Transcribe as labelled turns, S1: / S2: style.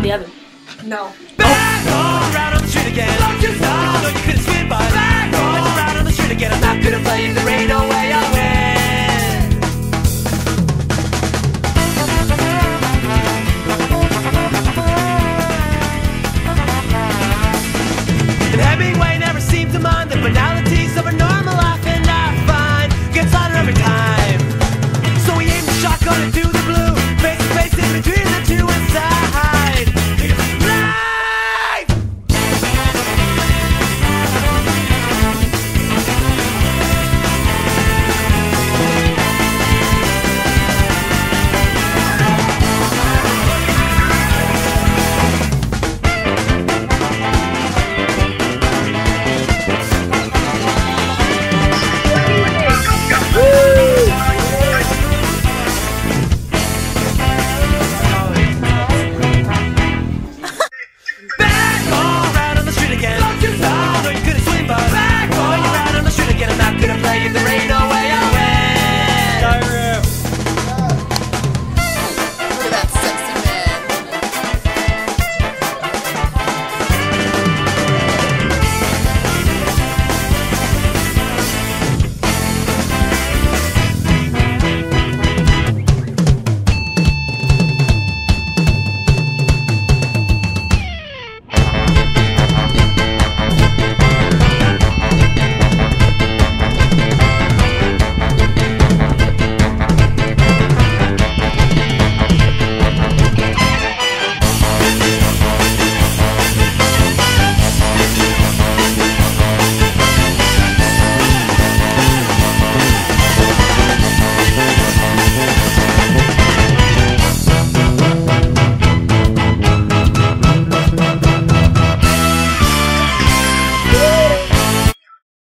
S1: the oven.
S2: No.
S3: Back on, around on the street again. Don't you stop. So you couldn't swim, but back on, around on the street again. I'm not gonna play if there ain't no way out.